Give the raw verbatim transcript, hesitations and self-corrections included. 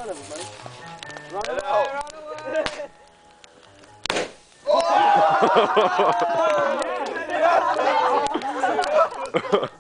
front of him, Mike. Run Get away, out. run away! Oh!